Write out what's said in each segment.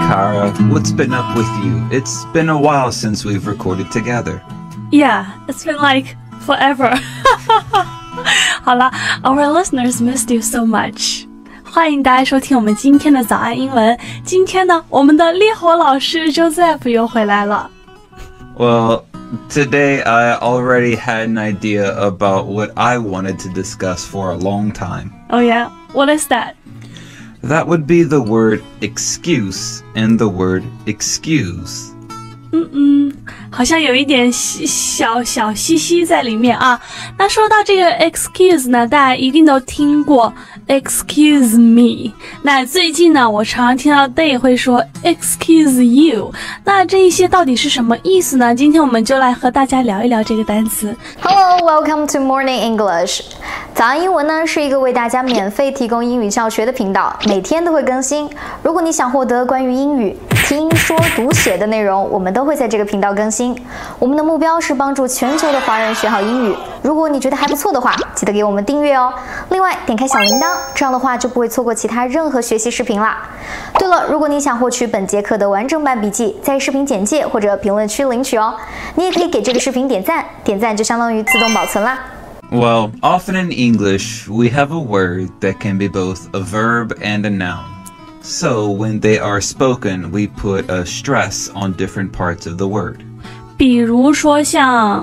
Kara. What's been up with you? It's been a while since we've recorded together. Yeah, it's been like forever. 好了 ，Our listeners missed you so much. 欢迎大家收听我们今天的早安英文。今天呢，我们的烈火老师 Joseph 又回来了。 Well, today I already had an idea about what I wanted to discuss for a long time. Oh yeah, what is that? That would be the word excuse and the word excuse. 好像有一点小嘻嘻在里面啊。那说到这个 excuse 呢，大家一定都听过 excuse me。那最近呢，我常常听到 Day 会说 excuse you。那这一些到底是什么意思呢？今天我们就来和大家聊一聊这个单词。 Hello, welcome to Morning English. 早安英文呢是一个为大家免费提供英语教学的频道，每天都会更新。如果你想获得关于英语听说读写的内容，我们都会在这个频道更新。我们的目标是帮助全球的华人学好英语。如果你觉得还不错的话，记得给我们订阅哦。另外，点开小铃铛，这样的话就不会错过其他任何学习视频啦。对了，如果你想获取本节课的完整版笔记，在视频简介或者评论区领取哦。你也可以给这个视频点赞，点赞就相当于自动保存啦。 Well, often in English, we have a word that can be both a verb and a noun. So when they are spoken, we put a stress on different parts of the word. 比如说像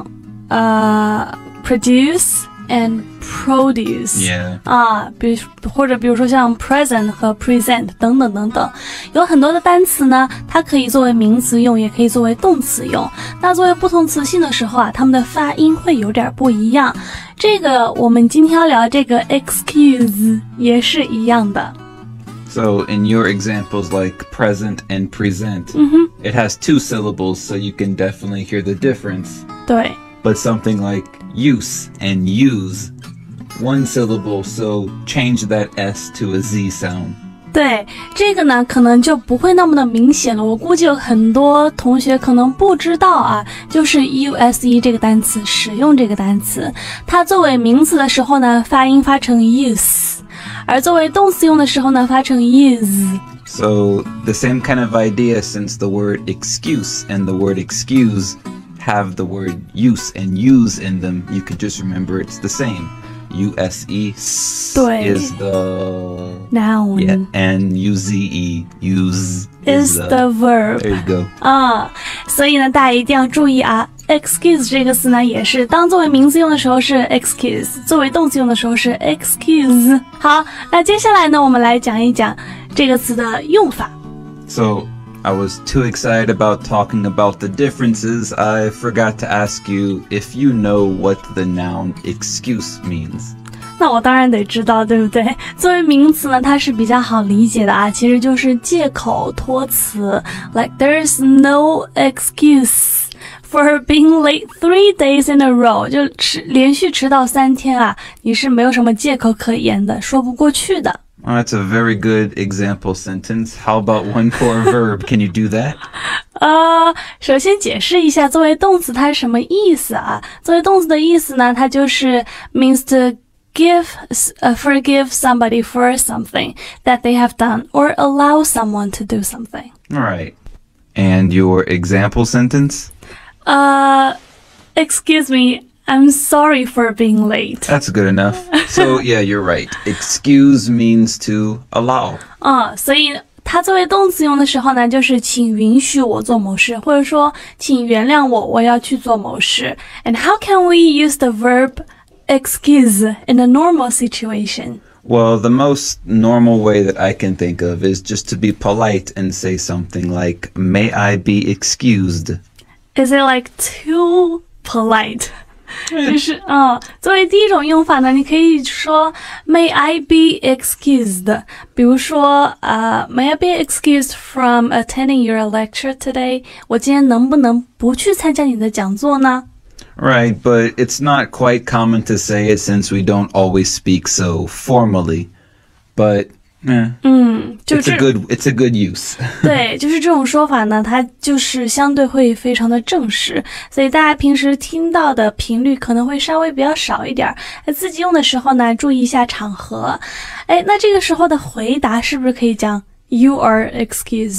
produce and produce. Yeah. 或者比如说像 present 和 present 等等等等，有很多的单词呢，它可以作为名词用，也可以作为动词用。那作为不同词性的时候啊，它们的发音会有点不一样。这个我们今天要聊这个 excuse 也是一样的。 So in your examples like present and present, it has two syllables, so you can definitely hear the difference. 对。 But something like use and use, one syllable, so change that S to a Z sound. 对，这个呢可能就不会那么的明显了。我估计有很多同学可能不知道啊，就是 use 这个单词，使用这个单词，它作为名词的时候呢，发音发成 use， 而作为动词用的时候呢，发成 use。 So the same kind of idea, since the word excuse and the word excuse have the word use and use in them, you could just remember it's the same. U-S-E 对 is the noun. Yeah, and U-Z-E use is the verb. There you go. 所以呢，大家一定要注意啊。excuse 这个词呢，也是当作为名词用的时候是 excuse， 作为动词用的时候是 excuse。好，那接下来呢，我们来讲一讲这个词的用法。 So I was too excited about talking about the differences, I forgot to ask you if you know what the noun excuse means. 那我当然得知道，对不对？作为名词呢，它是比较好理解的啊，其实就是借口托词 ，like there's no excuse for being late 3 days in a row， 就连续迟到3天啊，你是没有什么借口可言的，说不过去的。 That's a very good example sentence. How about one for a verb? Can you do that? 首先解释一下作为动词它是什么意思啊？作为动词的意思呢，它就是 means to forgive somebody for something that they have done or allow someone to do something. All right. And your example sentence? Excuse me.I'm sorry for being late. That's good enough. So, yeah, you're right. Excuse means to allow. 所以它作为动词用的时候呢，就是请允许我做某事，或者说请原谅我，我要去做某事。And how can we use the verb excuse in a normal situation? Well, the most normal way that I can think of is just to be polite and say something like, "May I be excused?" Is it like too polite?就是作为第一种用法呢，你可以说 May I be excused？ 比如说May I be excused from attending your lecture today？ 我今天能不能不去参加你的讲座呢？ Right, but it's not quite common to say it since we don't always speak so formally. But it's a good use. 对，就是这种说法呢，它就是相对会非常的正式，所以大家平时听到的频率可能会稍微比较少一点。自己用的时候呢，注意一下场合。那这个时候的回答是不是可以讲 You are excused？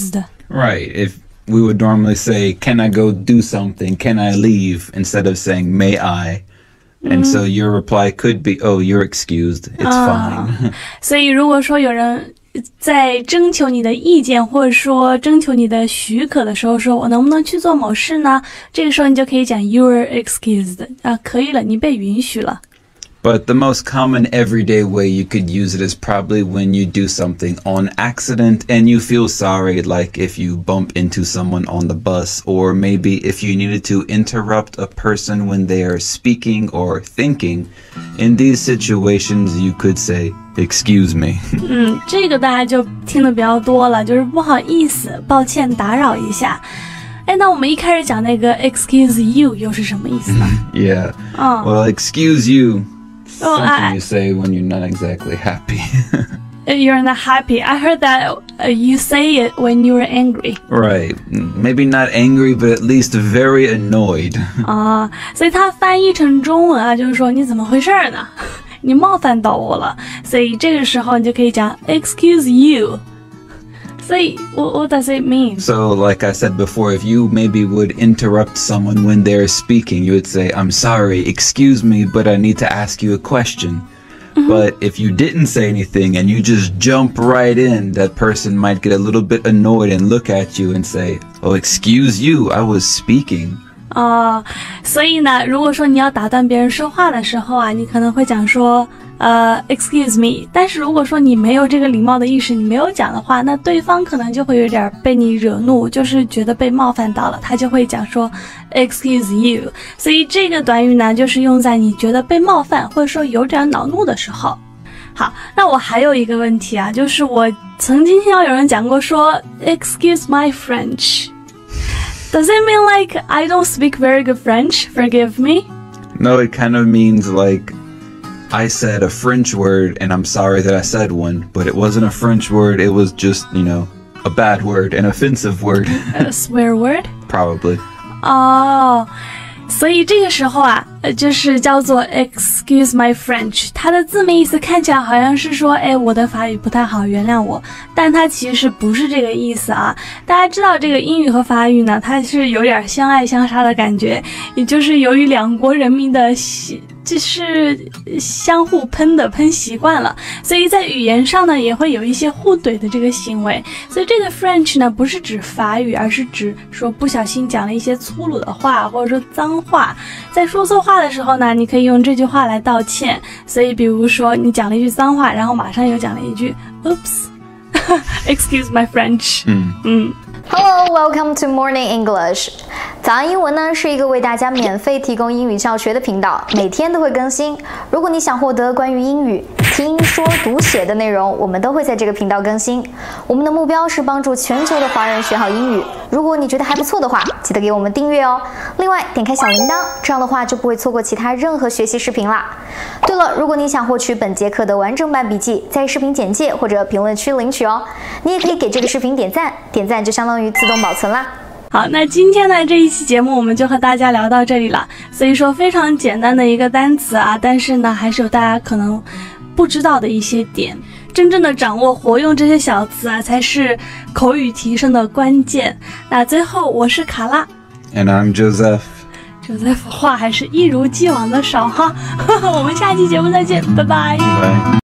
Right. If we would normally say, can I go do something? Can I leave? Instead of saying, may I? And so your reply could be, oh, you're excused. It's fine. 所以如果说有人在征求你的意见，或者说征求你的许可的时候，说我能不能去做某事呢？这个时候你就可以讲 you're excused 啊，可以了，你被允许了。 But the most common everyday way you could use it is probably when you do something on accident and you feel sorry, like if you bump into someone on the bus, or maybe if you needed to interrupt a person when they are speaking or thinking. In these situations, you could say, excuse me. 这个大家就听得比较多了，就是不好意思，抱歉打扰一下。哎，那我们一开始讲那个 excuse you 又是什么意思呢？ Yeah. Well, excuse you. Something you say when you're not exactly happy. You're not happy. I heard that you say it when you're angry. Right. Maybe not angry, but at least very annoyed. 所以它翻译成中文啊，就是说你怎么回事呢？你冒犯到我了。所以这个时候你就可以讲 excuse you. 所以 what does it mean? So, like I said before, if you maybe would interrupt someone when they're speaking, you would say, I'm sorry, excuse me, but I need to ask you a question. But if you didn't say anything and you just jump right in, that person might get a little bit annoyed and look at you and say, oh, excuse you, I was speaking. 所以呢，如果说你要打断别人说话的时候啊，你可能会讲说excuse me， 但是如果说你没有这个礼貌的意识，你没有讲的话，那对方可能就会有点被你惹怒，就是觉得被冒犯到了，他就会讲说 excuse you。 所以这个短语呢，就是用在你觉得被冒犯或者说有点恼怒的时候。好，那我还有一个问题啊，就是我曾经听到有人讲过说 excuse my French。Does it mean like I don't speak very good French? Forgive me? No, it kind of means like I said a French word and I'm sorry that I said one, but it wasn't a French word, it was just, you know, a bad word, an offensive word. A swear word? Probably. 所以这个时候啊，就是叫做 excuse my French， 它的字面意思看起来好像是说，哎，我的法语不太好，原谅我，但它其实不是这个意思啊。大家知道这个英语和法语呢，它是有点相爱相杀的感觉，也就是由于两国人民的就是相互喷习惯了，所以在语言上呢也会有一些互怼的这个行为。所以这个 French 呢不是指法语，而是指说不小心讲了一些粗鲁的话，或者说脏话。在说错话的时候呢，你可以用这句话来道歉。所以比如说你讲了一句脏话，然后马上又讲了一句 Oops Excuse my French。 Hello, welcome to Morning English. 早安英文呢是一个为大家免费提供英语教学的频道，每天都会更新。如果你想获得关于英语听说读写的内容，我们都会在这个频道更新。我们的目标是帮助全球的华人学好英语。如果你觉得还不错的话，记得给我们订阅哦。另外，点开小铃铛，这样的话就不会错过其他任何学习视频啦。对了，如果你想获取本节课的完整版笔记，在视频简介或者评论区领取哦。你也可以给这个视频点赞，点赞就相当于自动保存啦。 好，那今天的这一期节目我们就和大家聊到这里了。所以说非常简单的一个单词啊，但是呢还是有大家可能不知道的一些点。真正的掌握活用这些小词啊，才是口语提升的关键。那最后我是卡拉 And I'm Joseph. Joseph 话还是一如既往的少哈。我们下期节目再见，拜拜。 Bye.